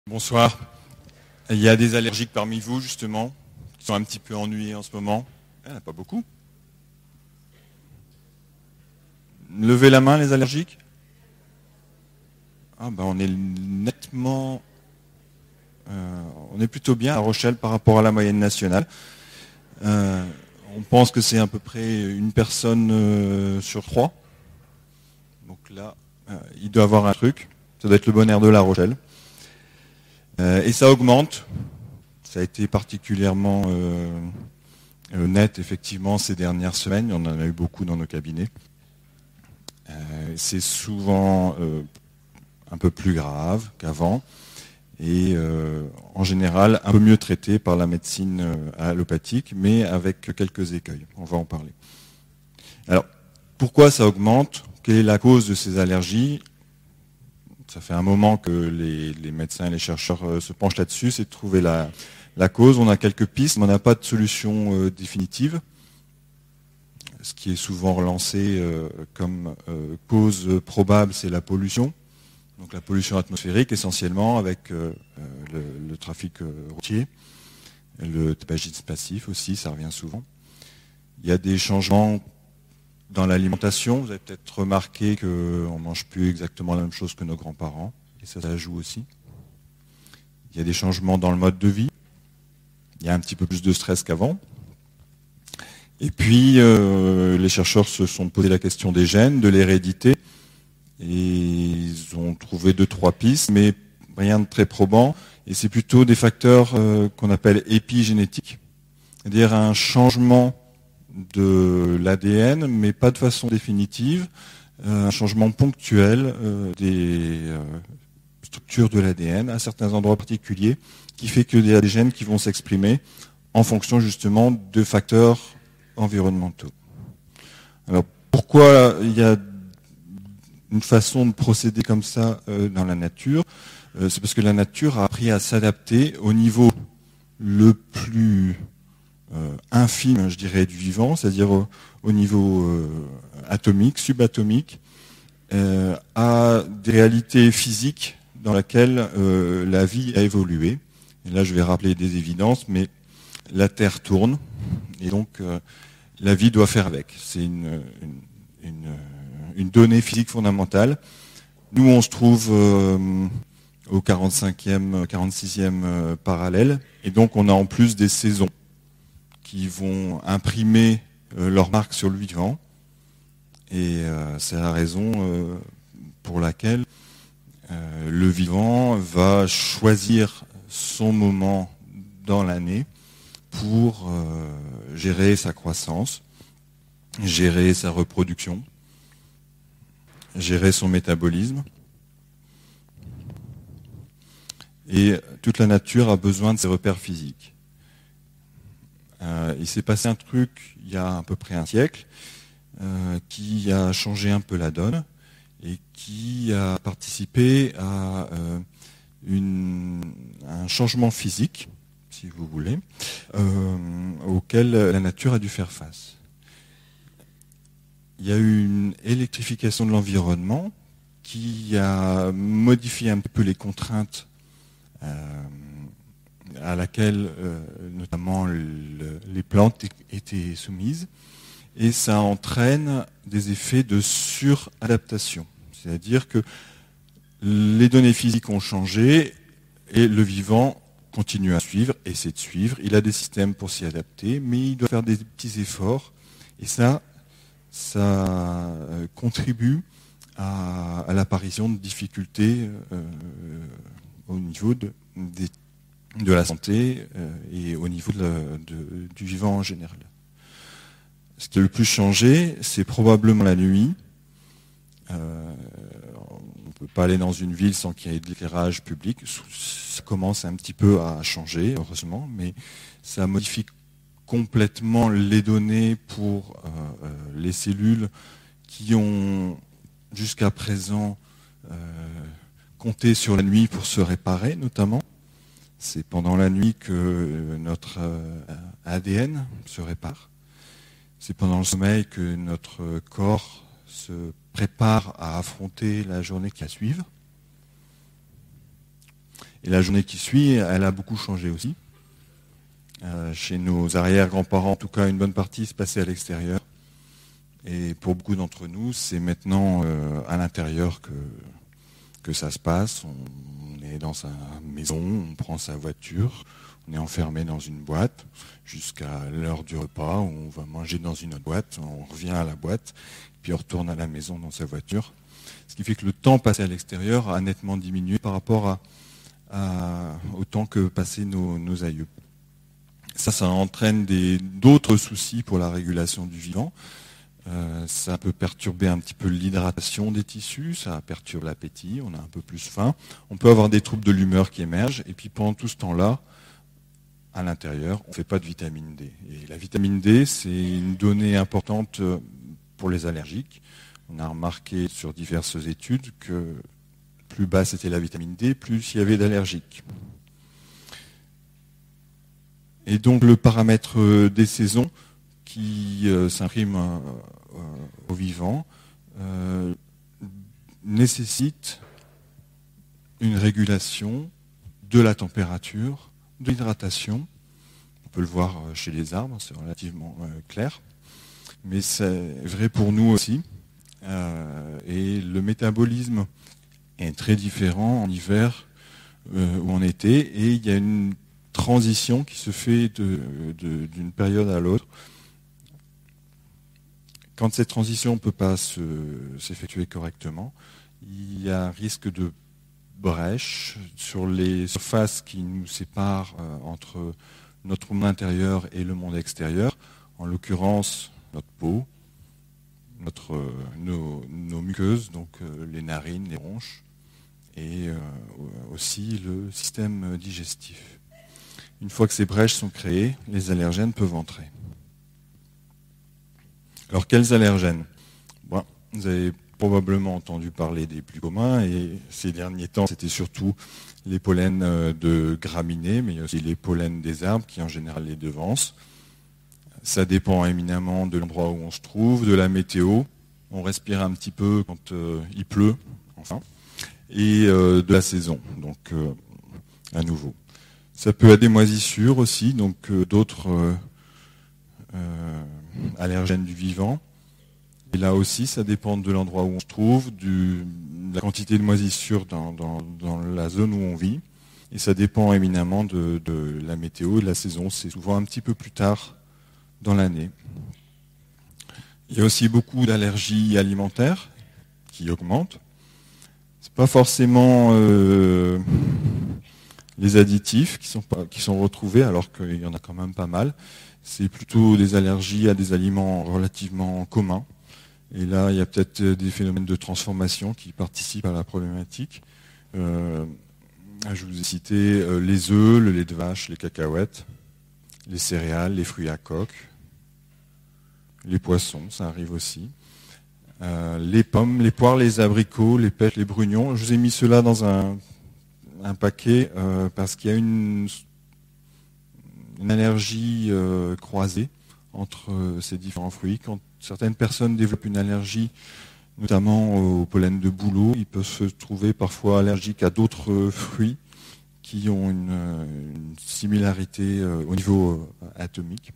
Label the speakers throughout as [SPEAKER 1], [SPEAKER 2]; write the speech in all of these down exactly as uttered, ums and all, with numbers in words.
[SPEAKER 1] Bonsoir. Il y a des allergiques parmi vous, justement, qui sont un petit peu ennuyés en ce moment. Il n'y en a pas beaucoup. Levez la main, les allergiques. Ah ben on est nettement... euh, on est plutôt bien à La Rochelle par rapport à la moyenne nationale. Euh, on pense que c'est à peu près une personne euh, sur trois. Donc là, euh, il doit y avoir un truc. Ça doit être le bon air de La Rochelle. Euh, et ça augmente. Ça a été particulièrement euh, euh, net, effectivement, ces dernières semaines. On en a eu beaucoup dans nos cabinets. Euh, c'est souvent euh, un peu plus grave qu'avant et euh, en général un peu mieux traité par la médecine euh, allopathique, mais avec quelques écueils. On va en parler. Alors, pourquoi ça augmente? Quelle est la cause de ces allergies? Ça fait un moment que les, les médecins et les chercheurs euh, se penchent là-dessus, c'est de trouver la, la cause. On a quelques pistes, mais on n'a pas de solution euh, définitive. Ce qui est souvent relancé euh, comme euh, cause probable, c'est la pollution. Donc la pollution atmosphérique essentiellement avec euh, le, le trafic euh, routier, le tabagisme passif aussi, ça revient souvent. Il y a des changements dans l'alimentation. Vous avez peut-être remarqué qu'on ne mange plus exactement la même chose que nos grands-parents, et ça, ça joue aussi. Il y a des changements dans le mode de vie. Il y a un petit peu plus de stress qu'avant. Et puis, euh, les chercheurs se sont posé la question des gènes, de l'hérédité, et ils ont trouvé deux, trois pistes, mais rien de très probant. Et c'est plutôt des facteurs euh, qu'on appelle épigénétiques, c'est-à-dire un changement de l'A D N, mais pas de façon définitive, euh, un changement ponctuel euh, des euh, structures de l'A D N à certains endroits particuliers, qui fait qu'il y a des gènes qui vont s'exprimer en fonction justement de facteurs environnementaux. Alors pourquoi il y a une façon de procéder comme ça euh, dans la nature? euh, C'est parce que la nature a appris à s'adapter au niveau le plus euh, infime, je dirais, du vivant, c'est-à-dire au, au niveau euh, atomique, subatomique, euh, à des réalités physiques dans lesquelles euh, la vie a évolué. Et là, je vais rappeler des évidences, mais la Terre tourne, et donc euh, la vie doit faire avec. C'est une, une, une, une donnée physique fondamentale. Nous, on se trouve euh, au quarante-cinquième, quarante-sixième euh, parallèle, et donc on a en plus des saisons qui vont imprimer euh, leur marque sur le vivant, et euh, c'est la raison euh, pour laquelle euh, le vivant va choisir son moment dans l'année pour euh, gérer sa croissance, gérer sa reproduction, gérer son métabolisme. Et toute la nature a besoin de ses repères physiques. Euh, il s'est passé un truc il y a à peu près un siècle euh, qui a changé un peu la donne et qui a participé à euh, une, un changement physique, si vous voulez, euh, auquel la nature a dû faire face. Il y a eu une électrification de l'environnement qui a modifié un peu les contraintes euh, à laquelle euh, notamment le, les plantes étaient soumises, et ça entraîne des effets de suradaptation. C'est-à-dire que les données physiques ont changé et le vivant continue à suivre, essaie de suivre. Il a des systèmes pour s'y adapter, mais il doit faire des petits efforts. Et ça, ça contribue à, à l'apparition de difficultés euh, au niveau de, des, de la santé euh, et au niveau de la, de, du vivant en général. Ce qui a le plus changé, c'est probablement la nuit. Euh, on ne peut pas aller dans une ville sans qu'il y ait de l'éclairage public. Ça commence un petit peu à changer, heureusement, mais ça modifie complètement les données pour euh, les cellules qui ont jusqu'à présent euh, compté sur la nuit pour se réparer, notamment. C'est pendant la nuit que notre euh, A D N se répare. C'est pendant le sommeil que notre corps se prépare à affronter la journée qui va suivre. Et la journée qui suit, elle a beaucoup changé aussi. Euh, chez nos arrière-grands-parents, en tout cas, une bonne partie se passait à l'extérieur. Et pour beaucoup d'entre nous, c'est maintenant euh, à l'intérieur que, que ça se passe. On, on est dans sa maison, on prend sa voiture, on est enfermé dans une boîte jusqu'à l'heure du repas, où on va manger dans une autre boîte, on revient à la boîte, puis on retourne à la maison dans sa voiture. Ce qui fait que le temps passé à l'extérieur a nettement diminué par rapport à, à, au temps que passaient nos, nos aïeux. Ça, ça entraîne des, d'autres soucis pour la régulation du vivant. Euh, ça peut perturber un petit peu l'hydratation des tissus, ça perturbe l'appétit, on a un peu plus faim. On peut avoir des troubles de l'humeur qui émergent, et puis pendant tout ce temps-là, à l'intérieur, on ne fait pas de vitamine D. Et la vitamine D, c'est une donnée importante pour les allergiques. On a remarqué sur diverses études que plus basse était la vitamine D, plus il y avait d'allergiques. Et donc le paramètre des saisons qui euh, s'imprime euh, euh, au vivant euh, nécessite une régulation de la température, de l'hydratation. On peut le voir chez les arbres, c'est relativement euh, clair. Mais c'est vrai pour nous aussi. Euh, et le métabolisme est très différent en hiver euh, ou en été. Et il y a une transition qui se fait de, de, d'une période à l'autre. Quand cette transition ne peut pas se, s'effectuer correctement, il y a un risque de brèche sur les surfaces qui nous séparent euh, entre notre monde intérieur et le monde extérieur, en l'occurrence notre peau, notre, euh, nos, nos muqueuses, donc euh, les narines, les bronches, et euh, aussi le système digestif. Une fois que ces brèches sont créées, les allergènes peuvent entrer. Alors quels allergènes ? Bon, vous avez probablement entendu parler des plus communs, et ces derniers temps c'était surtout les pollens de graminées, mais aussi les pollens des arbres qui en général les devancent. Ça dépend éminemment de l'endroit où on se trouve, de la météo. On respire un petit peu quand euh, il pleut, enfin, et euh, de la saison, donc euh, à nouveau. Ça peut être des moisissures aussi, donc euh, d'autres euh, euh, allergènes du vivant. Et là aussi, ça dépend de l'endroit où on se trouve, du, de la quantité de moisissures dans, dans, dans la zone où on vit. Et ça dépend éminemment de, de la météo et de la saison. C'est souvent un petit peu plus tard dans l'année. Il y a aussi beaucoup d'allergies alimentaires qui augmentent. C'est pas forcément euh, les additifs qui sont, pas, qui sont retrouvés, alors qu'il y en a quand même pas mal. C'est plutôt des allergies à des aliments relativement communs. Et là, il y a peut-être des phénomènes de transformation qui participent à la problématique. Euh, je vous ai cité euh, les œufs, le lait de vache, les cacahuètes, les céréales, les fruits à coque, les poissons, ça arrive aussi. Euh, les pommes, les poires, les abricots, les pêches, les brugnons. Je vous ai mis cela dans un, un paquet euh, parce qu'il y a une, une allergie euh, croisée entre euh, ces différents fruits. Quand certaines personnes développent une allergie, notamment au pollen de bouleau, ils peuvent se trouver parfois allergiques à d'autres euh, fruits qui ont une, une similarité euh, au niveau euh, atomique.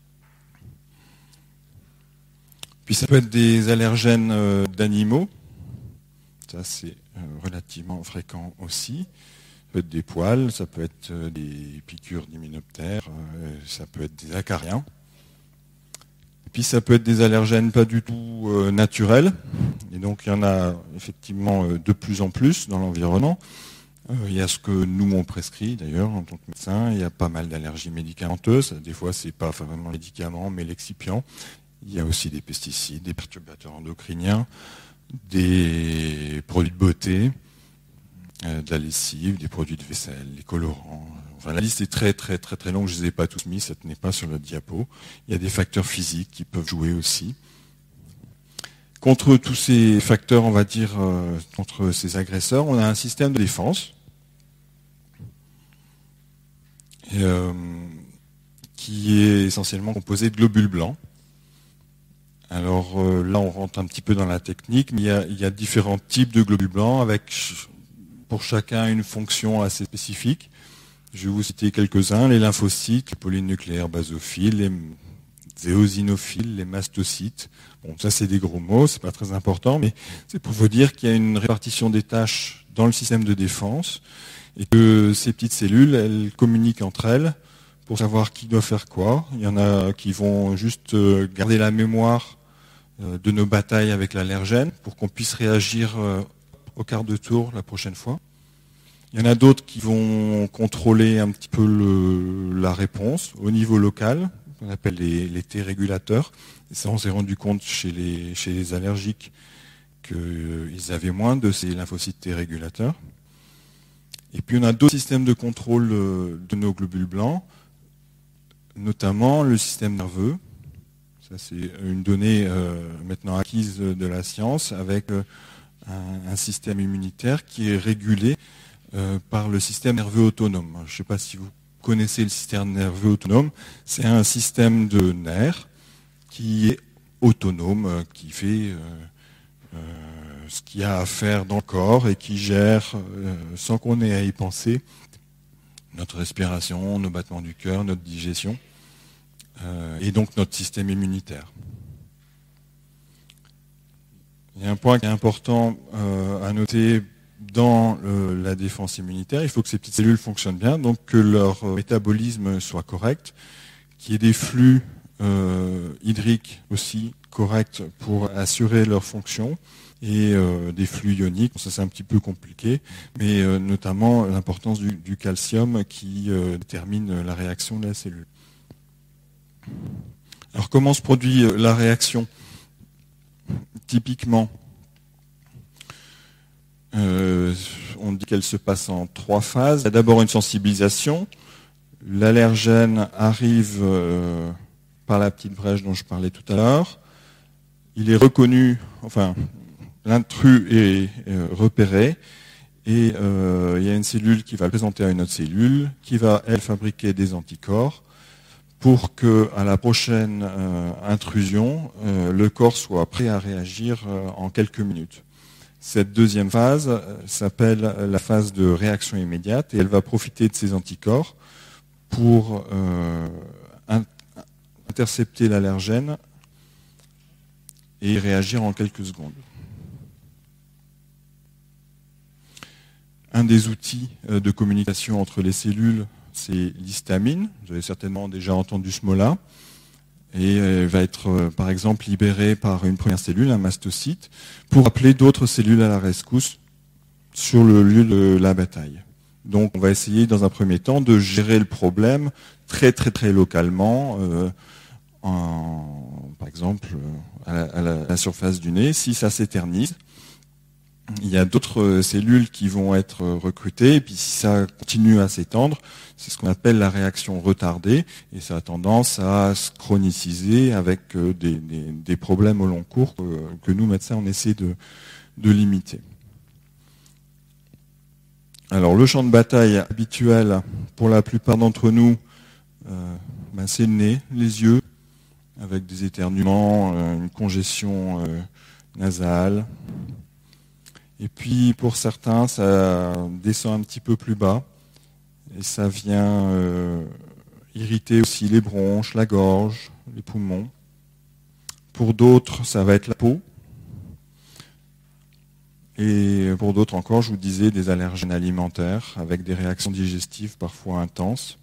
[SPEAKER 1] Puis ça peut être des allergènes euh, d'animaux, ça c'est euh, relativement fréquent aussi. Ça peut être des poils, ça peut être euh, des piqûres d'hyménoptères, euh, ça peut être des acariens. Et puis ça peut être des allergènes pas du tout euh, naturels, et donc il y en a effectivement euh, de plus en plus dans l'environnement. Euh, il y a ce que nous on prescrit d'ailleurs en tant que médecin, il y a pas mal d'allergies médicamenteuses, des fois c'est pas vraiment médicaments mais l'excipient. Il y a aussi des pesticides, des perturbateurs endocriniens, des produits de beauté, euh, de la lessive, des produits de vaisselle, les colorants. Enfin, la liste est très très très très longue, je ne les ai pas tous mis, ça ne tenait pas sur le diapo. Il y a des facteurs physiques qui peuvent jouer aussi. Contre tous ces facteurs, on va dire, euh, contre ces agresseurs, on a un système de défense et, euh, qui est essentiellement composé de globules blancs. Alors euh, là, on rentre un petit peu dans la technique, mais il y a, il y a différents types de globules blancs avec pour chacun une fonction assez spécifique. Je vais vous citer quelques-uns, les lymphocytes, les polynucléaires basophiles, les éosinophiles, les mastocytes. Bon, ça c'est des gros mots, c'est pas très important, mais c'est pour vous dire qu'il y a une répartition des tâches dans le système de défense et que ces petites cellules, elles communiquent entre elles pour savoir qui doit faire quoi. Il y en a qui vont juste garder la mémoire de nos batailles avec l'allergène pour qu'on puisse réagir au quart de tour la prochaine fois. Il y en a d'autres qui vont contrôler un petit peu le, la réponse au niveau local, qu'on appelle les, les T-régulateurs. Et ça, on s'est rendu compte chez les, chez les allergiques qu'ils avaient moins de ces lymphocytes T-régulateurs. Et puis on a d'autres systèmes de contrôle de nos globules blancs, notamment le système nerveux. Ça, c'est une donnée euh, maintenant acquise de la science avec euh, un, un système immunitaire qui est régulé euh, par le système nerveux autonome. Je ne sais pas si vous connaissez le système nerveux autonome. C'est un système de nerfs qui est autonome, euh, qui fait euh, euh, ce qu'il y a à faire dans le corps et qui gère, euh, sans qu'on ait à y penser, notre respiration, nos battements du cœur, notre digestion. Euh, et donc notre système immunitaire. Il y a un point qui est important euh, à noter dans le, la défense immunitaire. Il faut que ces petites cellules fonctionnent bien, donc que leur métabolisme soit correct, qu'il y ait des flux euh, hydriques aussi corrects pour assurer leur fonction, et euh, des flux ioniques. Ça c'est un petit peu compliqué, mais euh, notamment l'importance du, du calcium qui euh, détermine la réaction de la cellule. Alors comment se produit la réaction? Typiquement, euh, on dit qu'elle se passe en trois phases. Il y a d'abord une sensibilisation. L'allergène arrive euh, par la petite brèche dont je parlais tout à l'heure. Il est reconnu, enfin, l'intrus est euh, repéré, et euh, il y a une cellule qui va le présenter à une autre cellule, qui va, elle, fabriquer des anticorps, pour que à la prochaine euh, intrusion, euh, le corps soit prêt à réagir euh, en quelques minutes. Cette deuxième phase euh, s'appelle la phase de réaction immédiate et elle va profiter de ces anticorps pour euh, in- intercepter l'allergène et réagir en quelques secondes. Un des outils euh, de communication entre les cellules, c'est l'histamine. Vous avez certainement déjà entendu ce mot-là. Et elle va être, euh, par exemple, libérée par une première cellule, un mastocyte, pour appeler d'autres cellules à la rescousse sur le lieu de la bataille. Donc, on va essayer, dans un premier temps, de gérer le problème très, très, très localement, euh, en, par exemple, à la, à la, à la surface du nez. Si ça s'éternise, il y a d'autres cellules qui vont être recrutées, et puis si ça continue à s'étendre, c'est ce qu'on appelle la réaction retardée, et ça a tendance à se chroniciser avec des, des, des problèmes au long cours que, que nous, médecins, on essaie de, de limiter. Alors le champ de bataille habituel pour la plupart d'entre nous, euh, ben, c'est le nez, les yeux, avec des éternuements, euh, une congestion euh, nasale. Et puis pour certains, ça descend un petit peu plus bas et ça vient euh, irriter aussi les bronches, la gorge, les poumons. Pour d'autres, ça va être la peau. Et pour d'autres encore, je vous disais, des allergènes alimentaires avec des réactions digestives parfois intenses.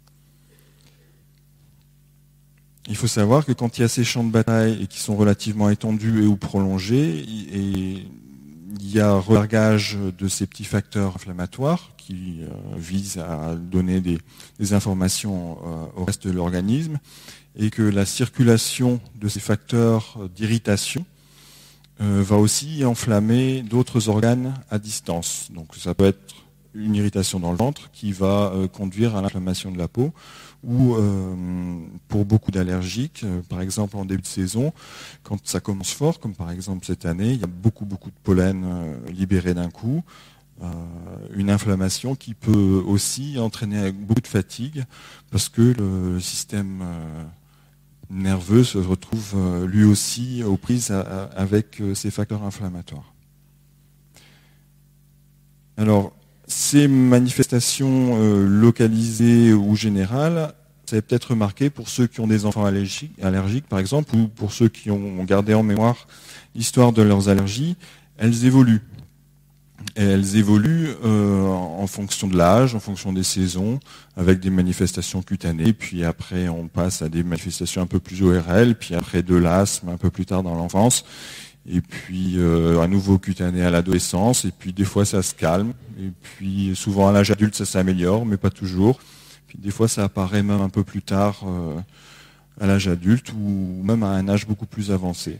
[SPEAKER 1] Il faut savoir que quand il y a ces champs de bataille et qui sont relativement étendus et ou prolongés, et il y a relargage de ces petits facteurs inflammatoires qui euh, visent à donner des, des informations euh, au reste de l'organisme, et que la circulation de ces facteurs d'irritation euh, va aussi enflammer d'autres organes à distance. Donc ça peut être une irritation dans le ventre qui va euh, conduire à l'inflammation de la peau, ou euh, pour beaucoup d'allergiques, euh, par exemple en début de saison, quand ça commence fort, comme par exemple cette année, il y a beaucoup beaucoup de pollen euh, libéré d'un coup, euh, une inflammation qui peut aussi entraîner beaucoup de fatigue, parce que le système euh, nerveux se retrouve euh, lui aussi aux prises à, à, avec euh, ces facteurs inflammatoires. Alors, ces manifestations euh, localisées ou générales, vous avez peut-être remarqué pour ceux qui ont des enfants allergiques, allergiques, par exemple, ou pour ceux qui ont gardé en mémoire l'histoire de leurs allergies, elles évoluent. Et elles évoluent euh, en fonction de l'âge, en fonction des saisons, avec des manifestations cutanées, puis après on passe à des manifestations un peu plus O R L, puis après de l'asthme un peu plus tard dans l'enfance, et puis euh, à nouveau cutané à l'adolescence, et puis des fois ça se calme, et puis souvent à l'âge adulte ça s'améliore, mais pas toujours. Puis des fois ça apparaît même un peu plus tard euh, à l'âge adulte, ou même à un âge beaucoup plus avancé.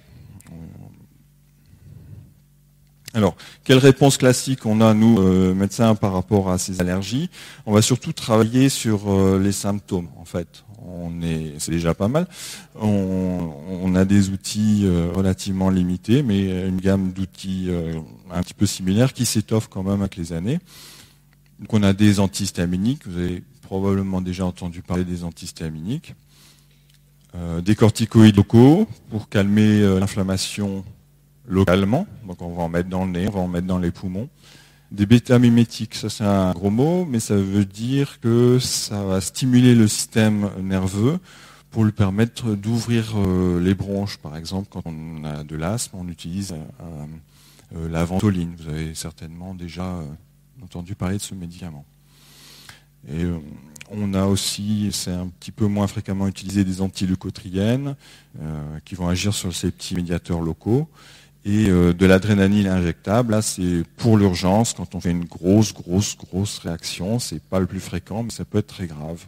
[SPEAKER 1] Alors, quelle réponse classique on a, nous, euh, médecins, par rapport à ces allergies? On va surtout travailler sur euh, les symptômes, en fait. On est, c'est déjà pas mal. On, on a des outils euh, relativement limités, mais une gamme d'outils euh, un petit peu similaires qui s'étoffe quand même avec les années. Donc, on a des antihistaminiques. Vous avez probablement déjà entendu parler des antihistaminiques. Euh, des corticoïdes locaux pour calmer euh, l'inflammation localement, donc on va en mettre dans le nez, on va en mettre dans les poumons. Des bêta-mimétiques, ça c'est un gros mot, mais ça veut dire que ça va stimuler le système nerveux pour lui permettre d'ouvrir euh, les bronches. Par exemple, quand on a de l'asthme, on utilise euh, euh, la ventoline. Vous avez certainement déjà euh, entendu parler de ce médicament. Et euh, on a aussi, c'est un petit peu moins fréquemment utilisé, des antileucotriènes euh, qui vont agir sur ces petits médiateurs locaux. Et euh, de l'adrénaline injectable, là c'est pour l'urgence, quand on fait une grosse, grosse, grosse réaction, c'est pas le plus fréquent, mais ça peut être très grave.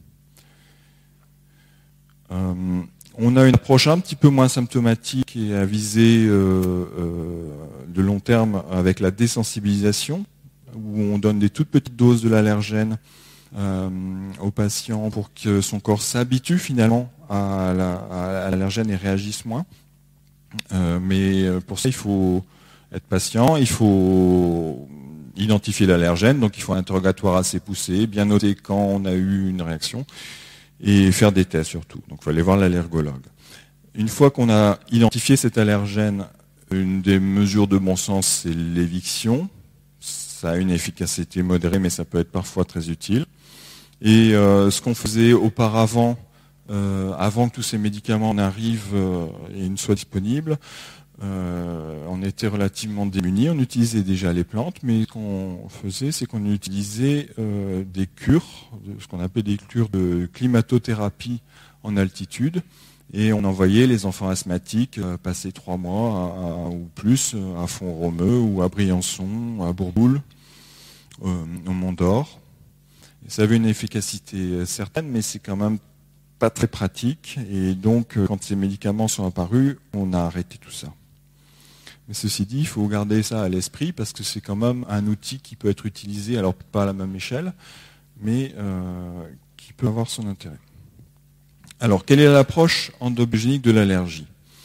[SPEAKER 1] Euh, on a une approche un petit peu moins symptomatique et à visée euh, euh, de long terme avec la désensibilisation, où on donne des toutes petites doses de l'allergène euh, au patient pour que son corps s'habitue finalement à, la, à l'allergène et réagisse moins. Euh, mais pour ça, il faut être patient, il faut identifier l'allergène, donc il faut un interrogatoire assez poussé, bien noter quand on a eu une réaction, et faire des tests surtout. Donc il faut aller voir l'allergologue. Une fois qu'on a identifié cet allergène, une des mesures de bon sens, c'est l'éviction. Ça a une efficacité modérée, mais ça peut être parfois très utile. Et euh, ce qu'on faisait auparavant, Euh, avant que tous ces médicaments n'arrivent euh, et ne soient disponibles, euh, on était relativement démunis. On utilisait déjà les plantes, mais ce qu'on faisait, c'est qu'on utilisait euh, des cures, ce qu'on appelle des cures de climatothérapie en altitude, et on envoyait les enfants asthmatiques euh, passer trois mois à, à, ou plus à Font-Romeu ou à Briançon, à Bourboule, euh, au Mont d'Or. Et ça avait une efficacité certaine, mais c'est quand même pas très pratique, et donc quand ces médicaments sont apparus, on a arrêté tout ça. Mais ceci dit, il faut garder ça à l'esprit parce que c'est quand même un outil qui peut être utilisé, alors pas à la même échelle, mais euh, qui peut avoir son intérêt. Alors, quelle est l'approche endobiogénique de l'allergie ?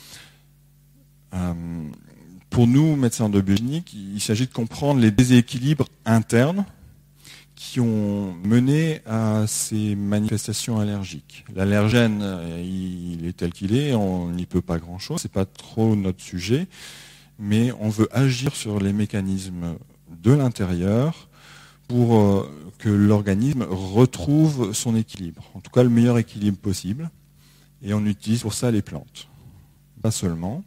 [SPEAKER 1] euh, Pour nous, médecins endobiogéniques, il s'agit de comprendre les déséquilibres internes qui ont mené à ces manifestations allergiques. L'allergène, il est tel qu'il est, on n'y peut pas grand-chose, c'est pas trop notre sujet, mais on veut agir sur les mécanismes de l'intérieur pour que l'organisme retrouve son équilibre, en tout cas le meilleur équilibre possible, et on utilise pour ça les plantes. Pas seulement.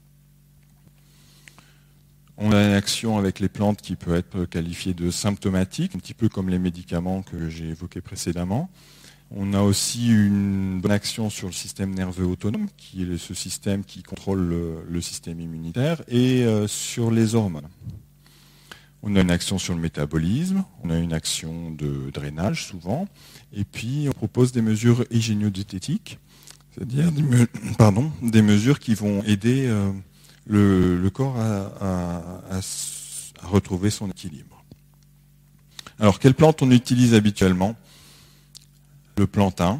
[SPEAKER 1] On a une action avec les plantes qui peut être qualifiée de symptomatique, un petit peu comme les médicaments que j'ai évoqués précédemment. On a aussi une bonne action sur le système nerveux autonome, qui est ce système qui contrôle le, le système immunitaire, et euh, sur les hormones. On a une action sur le métabolisme, on a une action de drainage souvent, et puis on propose des mesures hygiéno-diététiques, c'est-à-dire des, me pardon, des mesures qui vont aider euh, Le, le corps à, à, à, à retrouver son équilibre. Alors, quelles plantes on utilise habituellement ? Le plantain,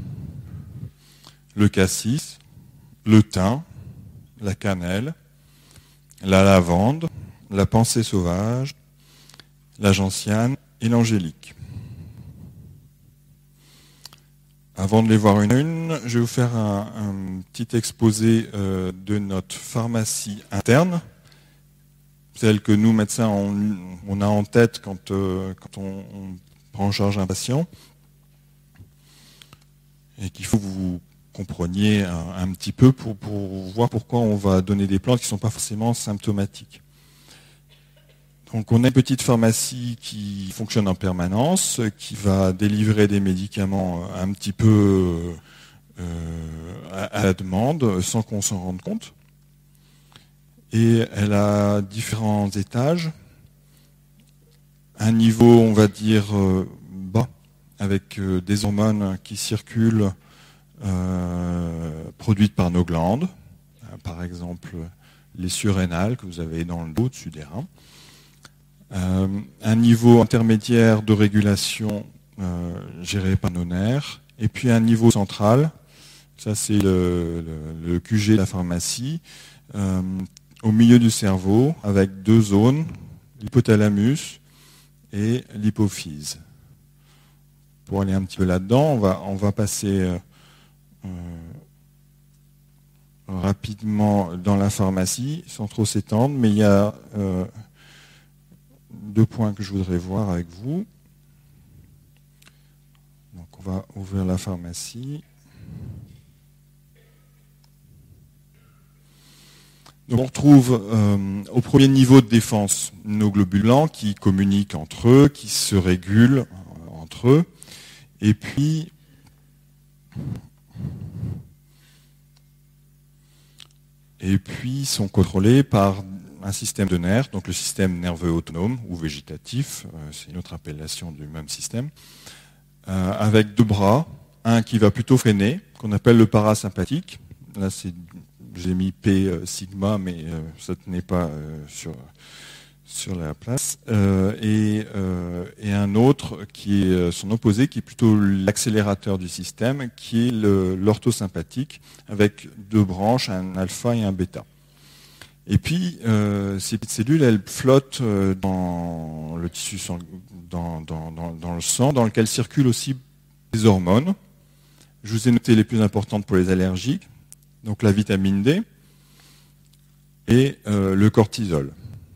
[SPEAKER 1] le cassis, le thym, la cannelle, la lavande, la pensée sauvage, la gentiane et l'angélique. Avant de les voir une à une, je vais vous faire un, un petit exposé euh, de notre pharmacie interne celle que nous, médecins, on, on a en tête quand, euh, quand on, on prend en charge un patient, et qu'il faut que vous compreniez un, un petit peu pour, pour voir pourquoi on va donner des plantes qui ne sont pas forcément symptomatiques. Donc on a une petite pharmacie qui fonctionne en permanence, qui va délivrer des médicaments un petit peu euh, à, à la demande, sans qu'on s'en rende compte. Et elle a différents étages. Un niveau, on va dire, euh, bas, avec euh, des hormones qui circulent, euh, produites par nos glandes. Euh, par exemple, les surrénales que vous avez dans le dos, au-dessus des reins. Euh, un niveau intermédiaire de régulation euh, géré par nos nerfs, et puis un niveau central, ça c'est le, le, le Q G de la pharmacie, euh, au milieu du cerveau, avec deux zones, l'hypothalamus et l'hypophyse. Pour aller un petit peu là-dedans, on va, on va passer euh, euh, rapidement dans la pharmacie, sans trop s'étendre, mais il y a euh, deux points que je voudrais voir avec vous. Donc on va ouvrir la pharmacie. Donc on retrouve euh, au premier niveau de défense nos globules blancs qui communiquent entre eux, qui se régulent euh, entre eux, et puis et puis sont contrôlés par un système de nerfs, donc le système nerveux autonome ou végétatif, euh, c'est une autre appellation du même système, euh, avec deux bras, un qui va plutôt freiner, qu'on appelle le parasympathique. Là, c'est, j'ai mis P euh, sigma, mais euh, ça ne tenait pas euh, sur, sur la place. Euh, et, euh, et un autre qui est son opposé, qui est plutôt l'accélérateur du système, qui est le, l'orthosympathique, avec deux branches, un alpha et un bêta. Et puis, euh, ces petites cellules, elles flottent euh, dans le tissu sang, dans, dans, dans, dans le sang, dans lequel circulent aussi des hormones. Je vous ai noté les plus importantes pour les allergiques, donc la vitamine D et euh, le cortisol.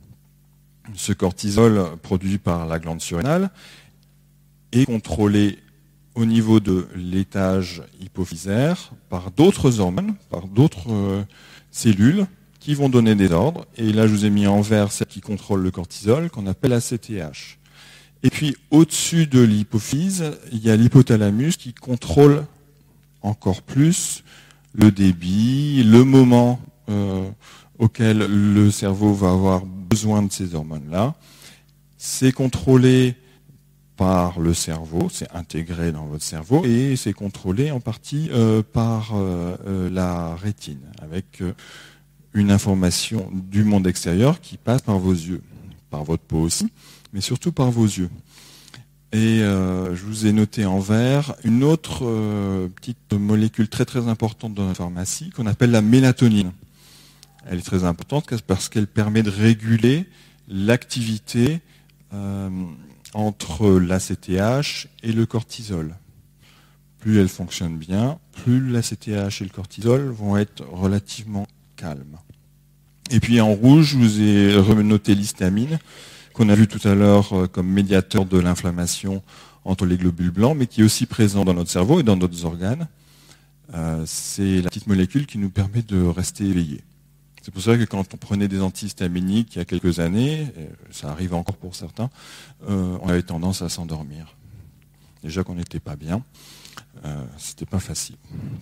[SPEAKER 1] Ce cortisol, produit par la glande surrénale, est contrôlé au niveau de l'étage hypophysaire par d'autres hormones, par d'autres euh, cellules, qui vont donner des ordres. Et là, je vous ai mis en vert celle qui contrôle le cortisol, qu'on appelle A C T H. Et puis, au-dessus de l'hypophyse, il y a l'hypothalamus qui contrôle encore plus le débit, le moment euh, auquel le cerveau va avoir besoin de ces hormones-là. C'est contrôlé par le cerveau, c'est intégré dans votre cerveau, et c'est contrôlé en partie euh, par euh, euh, la rétine, avec euh, une information du monde extérieur qui passe par vos yeux, par votre peau aussi, mais surtout par vos yeux. Et euh, je vous ai noté en vert une autre euh, petite molécule très très importante dans la pharmacie qu'on appelle la mélatonine. Elle est très importante parce qu'elle permet de réguler l'activité euh, entre l'A C T H et le cortisol. Plus elle fonctionne bien, plus l'A C T H et le cortisol vont être relativement calmes. Et puis en rouge, je vous ai renoté l'histamine, qu'on a vu tout à l'heure comme médiateur de l'inflammation entre les globules blancs, mais qui est aussi présent dans notre cerveau et dans d'autres organes. Euh, c'est la petite molécule qui nous permet de rester éveillé. C'est pour ça que quand on prenait des antihistaminiques il y a quelques années, ça arrive encore pour certains, euh, on avait tendance à s'endormir. Déjà qu'on n'était pas bien, euh, c'était pas facile.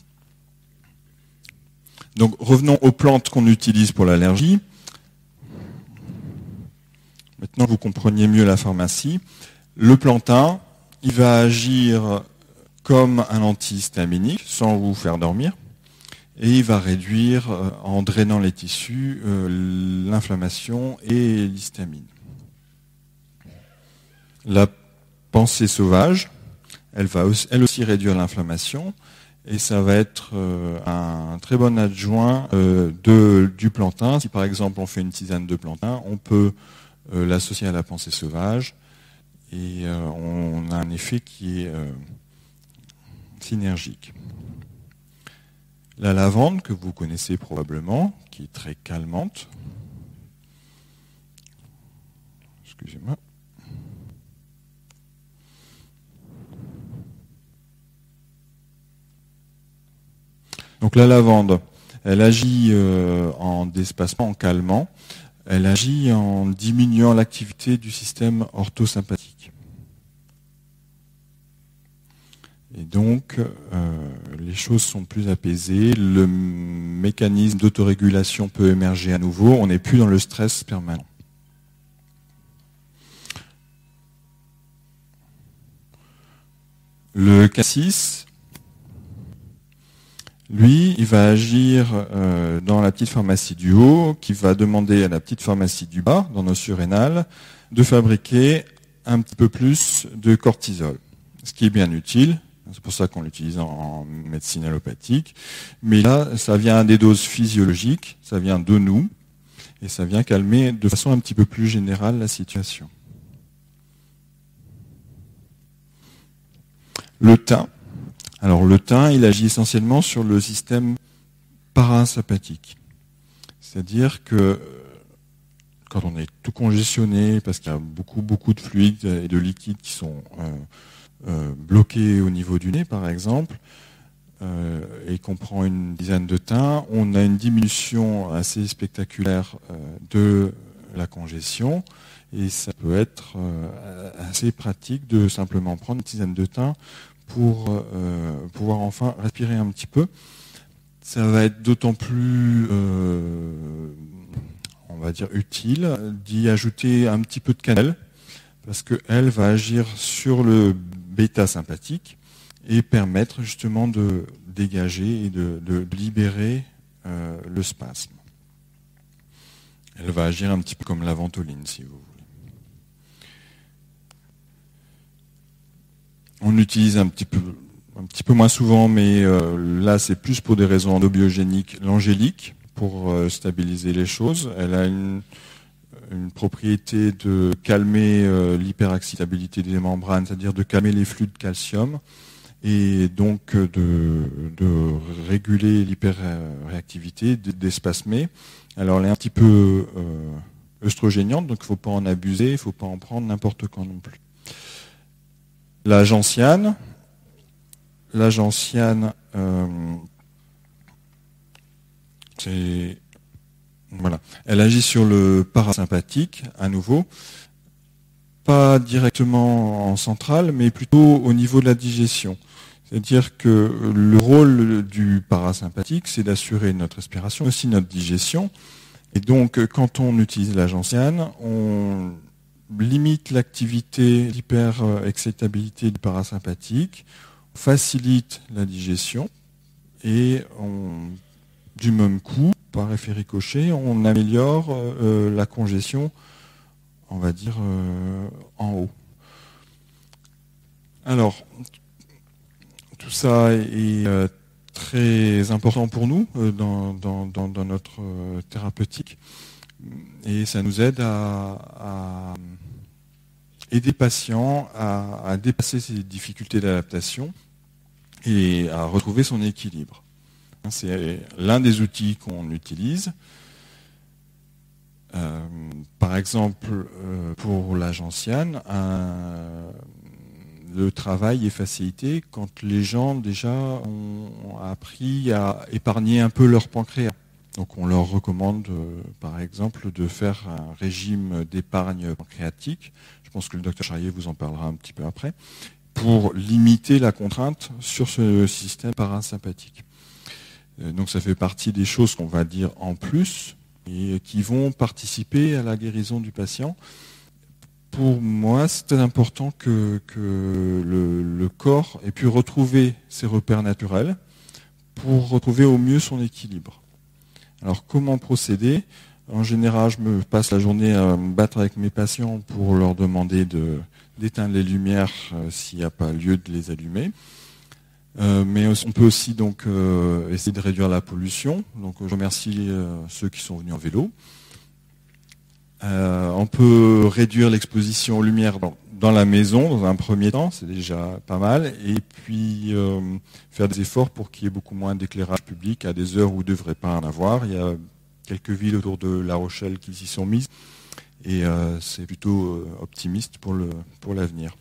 [SPEAKER 1] Donc revenons aux plantes qu'on utilise pour l'allergie. Maintenant, vous compreniez mieux la pharmacie. Le plantain, il va agir comme un antihistaminique, sans vous faire dormir, et il va réduire, euh, en drainant les tissus, euh, l'inflammation et l'histamine. La pensée sauvage, elle va aussi, elle aussi réduire l'inflammation, et ça va être euh, un très bon adjoint euh, de, du plantain. Si par exemple on fait une tisane de plantain, on peut euh, l'associer à la pensée sauvage, et euh, on a un effet qui est euh, synergique. La lavande, que vous connaissez probablement, qui est très calmante. excusez-moi. Donc la lavande, elle agit euh, en déspacement, en calmant. Elle agit en diminuant l'activité du système orthosympathique. Et donc, euh, les choses sont plus apaisées, le mécanisme d'autorégulation peut émerger à nouveau, on n'est plus dans le stress permanent. Le cassis, lui, il va agir euh, dans la petite pharmacie du haut, qui va demander à la petite pharmacie du bas, dans nos surrénales, de fabriquer un petit peu plus de cortisol, ce qui est bien utile. C'est pour ça qu'on l'utilise en médecine allopathique. Mais là, ça vient à des doses physiologiques, ça vient de nous, et ça vient calmer de façon un petit peu plus générale la situation. Le thym. Alors le thym, il agit essentiellement sur le système parasympathique. C'est-à-dire que quand on est tout congestionné, parce qu'il y a beaucoup, beaucoup de fluides et de liquides qui sont euh, euh, bloqués au niveau du nez, par exemple, euh, et qu'on prend une dizaine de thym, on a une diminution assez spectaculaire euh, de la congestion. Et ça peut être euh, assez pratique de simplement prendre une dizaine de thym pour euh, pouvoir enfin respirer un petit peu. Ça va être d'autant plus, euh, on va dire, utile d'y ajouter un petit peu de cannelle, parce qu'elle va agir sur le bêta sympathique et permettre justement de dégager et de, de libérer euh, le spasme. Elle va agir un petit peu comme la ventoline, si vous voulez. On utilise un petit peu, un petit peu moins souvent, mais euh, là c'est plus pour des raisons endobiogéniques, l'angélique, pour euh, stabiliser les choses. Elle a une, une propriété de calmer euh, l'hyperexcitabilité des membranes, c'est-à-dire de calmer les flux de calcium, et donc de, de réguler l'hyperréactivité, d'espasmer. Alors elle est un petit peu euh, œstrogéniante, donc il ne faut pas en abuser, il ne faut pas en prendre n'importe quand non plus. La gentiane, la gentiane, euh, c'est, voilà, elle agit sur le parasympathique, à nouveau, pas directement en centrale, mais plutôt au niveau de la digestion. C'est-à-dire que le rôle du parasympathique, c'est d'assurer notre respiration, aussi notre digestion. Et donc, quand on utilise la gentiane, on limite l'activité, l'hyper-excitabilité du parasympathique, facilite la digestion et on, du même coup, par effet ricochet, on améliore euh, la congestion, on va dire, euh, en haut. Alors, tout ça est euh, très important pour nous euh, dans, dans, dans, dans notre euh, thérapeutique. Et ça nous aide à, à aider les patients à, à dépasser ces difficultés d'adaptation et à retrouver son équilibre. C'est l'un des outils qu'on utilise. Euh, par exemple, euh, pour la gentiane, un, le travail est facilité quand les gens déjà ont appris à épargner un peu leur pancréas. Donc on leur recommande, euh, par exemple, de faire un régime d'épargne pancréatique. Je pense que le docteur Charrier vous en parlera un petit peu après, pour limiter la contrainte sur ce système parasympathique. Euh, donc ça fait partie des choses qu'on va dire en plus et qui vont participer à la guérison du patient. Pour moi, c'est très important que, que le, le corps ait pu retrouver ses repères naturels pour retrouver au mieux son équilibre. Alors comment procéder? En général, je me passe la journée à me battre avec mes patients pour leur demander de, d'éteindre les lumières euh, s'il n'y a pas lieu de les allumer. Euh, mais on peut aussi donc euh, essayer de réduire la pollution. Donc je remercie euh, ceux qui sont venus en vélo. Euh, on peut réduire l'exposition aux lumières dans, dans la maison dans un premier temps, c'est déjà pas mal, et puis euh, faire des efforts pour qu'il y ait beaucoup moins d'éclairage public à des heures où il ne devrait pas en avoir. Il y a quelques villes autour de La Rochelle qui s'y sont mises, Et euh, c'est plutôt euh, optimiste pour le, pour l'avenir.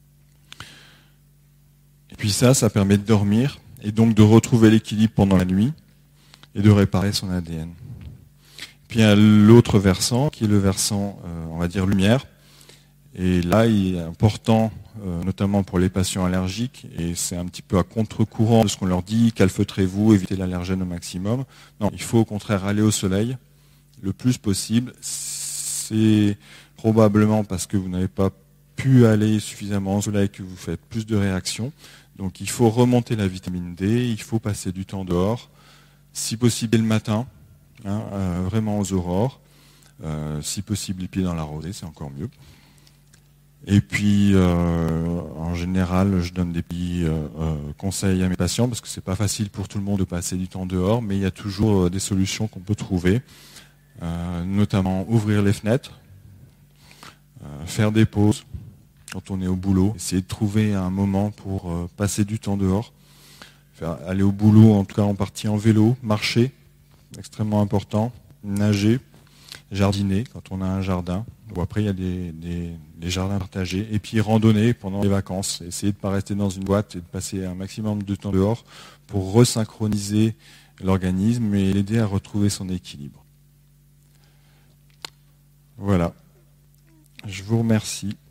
[SPEAKER 1] Et puis ça, ça permet de dormir et donc de retrouver l'équilibre pendant la nuit et de réparer son A D N. Puis il y a l'autre versant, qui est le versant, euh, on va dire, lumière. Et là, il est important, euh, notamment pour les patients allergiques, et c'est un petit peu à contre-courant de ce qu'on leur dit, calfeutrez-vous, évitez l'allergène au maximum. Non, il faut au contraire aller au soleil le plus possible. C'est probablement parce que vous n'avez pas pu aller suffisamment au soleil que vous faites plus de réactions. Donc il faut remonter la vitamine D, il faut passer du temps dehors, si possible le matin, hein, euh, vraiment aux aurores, euh, si possible les pieds dans la rosée, c'est encore mieux. Et puis, euh, en général, je donne des petits euh, euh, conseils à mes patients, parce que c'est pas facile pour tout le monde de passer du temps dehors, mais il y a toujours euh, des solutions qu'on peut trouver, euh, notamment ouvrir les fenêtres, euh, faire des pauses quand on est au boulot, essayer de trouver un moment pour euh, passer du temps dehors, faire, aller au boulot, en tout cas en partie en vélo, marcher, extrêmement important, nager, jardiner quand on a un jardin, ou après il y a des, des, des jardins partagés, et puis randonner pendant les vacances, essayer de ne pas rester dans une boîte et de passer un maximum de temps dehors pour resynchroniser l'organisme et l'aider à retrouver son équilibre. Voilà. Je vous remercie.